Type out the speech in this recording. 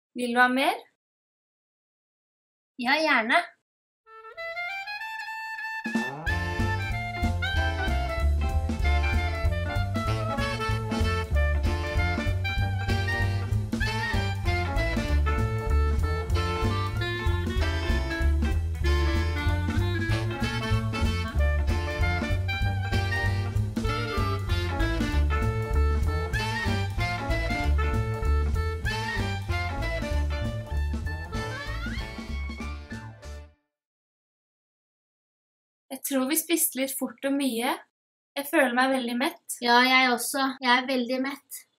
Vil du ha mer? Ja, gjerne. Jeg tror vi spiste litt fort og mye. Jeg føler meg veldig mett. Ja, jeg også. Jeg er veldig mett.